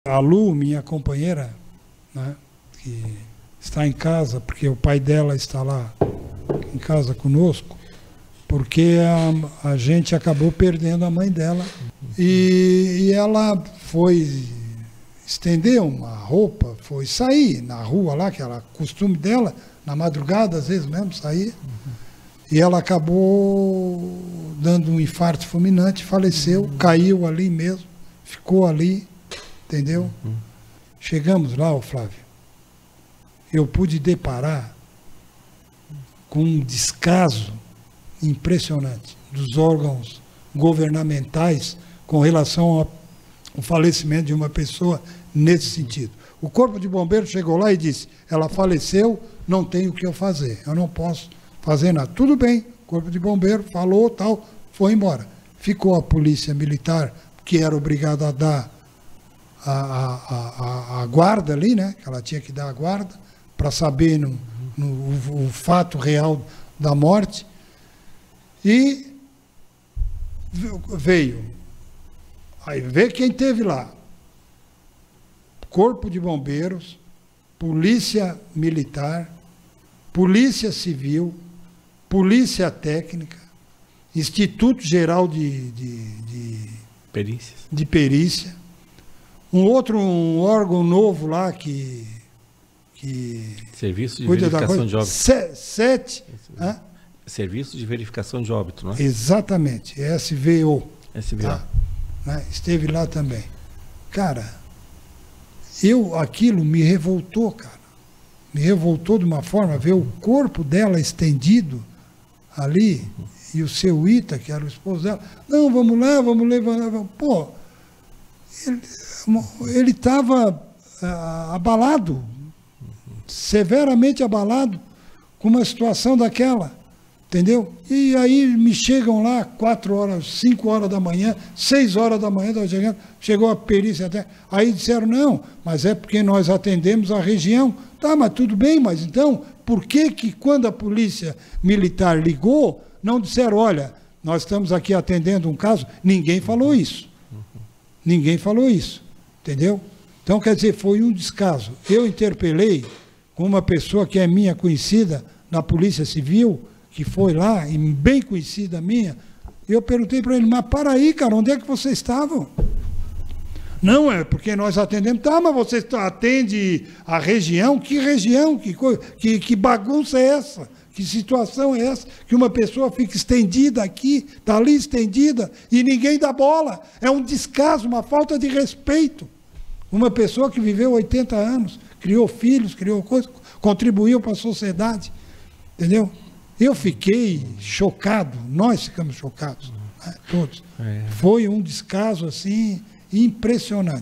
A Lu, minha companheira, né, que está em casa, porque o pai dela está lá em casa conosco, porque a gente acabou perdendo a mãe dela. E ela foi estender uma roupa, foi sair na rua lá, que era o costume dela, na madrugada, às vezes mesmo, sair. E ela acabou dando um infarto fulminante, faleceu, caiu ali mesmo, ficou ali, entendeu? Chegamos lá, ô Flávio, eu pude deparar com um descaso impressionante dos órgãos governamentais com relação ao falecimento de uma pessoa nesse sentido. O Corpo de Bombeiros chegou lá e disse, ela faleceu, não tem o que eu fazer, eu não posso fazer nada. Tudo bem, o Corpo de Bombeiros falou, tal, foi embora. Ficou a Polícia Militar, que era obrigada a dar a guarda ali, né? Que ela tinha que dar a guarda para saber o fato real da morte. E veio. Aí vê quem teve lá. Corpo de Bombeiros, Polícia Militar, Polícia Civil, Polícia Técnica, Instituto Geral de Perícia, um órgão novo lá que Serviço de Verificação de Óbito. Serviço de Verificação de Óbito, não é? Exatamente, SVO. SVO. Tá? Né? Esteve lá também. Cara, aquilo me revoltou, cara. Me revoltou de uma forma, ver o corpo dela estendido ali, e o seu Ita, que era o esposo dela, não, vamos lá, vamos levar. Pô, ele estava abalado, severamente abalado, com uma situação daquela, entendeu? E aí me chegam lá 4 horas, 5 horas da manhã, 6 horas da manhã, chegou a perícia até, aí disseram, não, mas é porque nós atendemos a região. Tá, mas tudo bem, mas então, por que quando a Polícia Militar ligou, não disseram, olha, nós estamos aqui atendendo um caso? Ninguém falou isso. Ninguém falou isso, entendeu? Então, quer dizer, foi um descaso. Eu interpelei com uma pessoa que é minha conhecida na Polícia Civil, que foi lá, e bem conhecida minha, e eu perguntei para ele, mas para aí, cara, onde é que vocês estavam? Não, é porque nós atendemos. Tá, mas você atende a região? Que região? Que bagunça é essa? Que situação é essa? Que uma pessoa fica estendida aqui, está ali estendida, e ninguém dá bola. É um descaso, uma falta de respeito. Uma pessoa que viveu 80 anos, criou filhos, criou coisas, contribuiu para a sociedade. Entendeu? Eu fiquei chocado, nós ficamos chocados, né, todos. Foi um descaso assim impressionante.